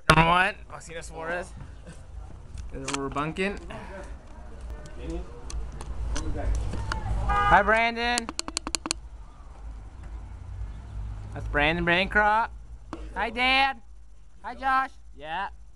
Number one, Marcina Suarez. This is where we're bunking. Hi, Brandon. That's Brandon Bancroft. Hi, Dad. Hi, Josh. Yeah.